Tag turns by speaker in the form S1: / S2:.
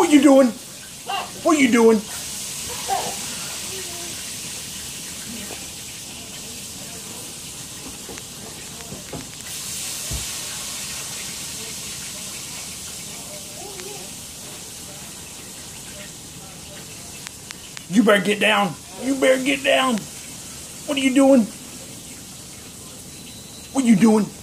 S1: What you doing? What you doing? You better get down. You better get down. What are you doing? What you doing?